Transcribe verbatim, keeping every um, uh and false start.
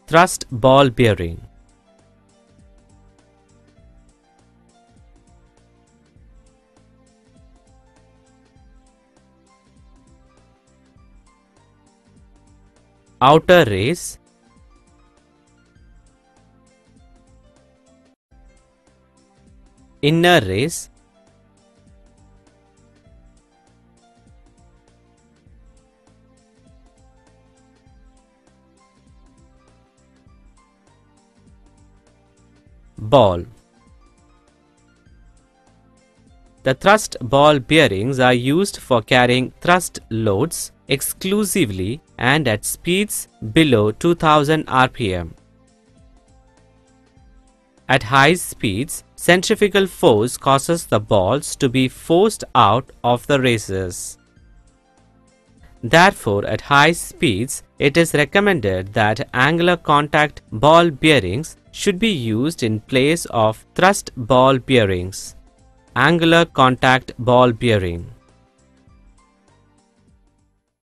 Thrust Ball Bearing. Outer race, inner race, ball. The thrust ball bearings are used for carrying thrust loads exclusively and at speeds below two thousand R P M. At high speeds, centrifugal force causes the balls to be forced out of the races. Therefore, at high speeds, it is recommended that angular contact ball bearings should be used in place of thrust ball bearings. Angular contact ball bearing.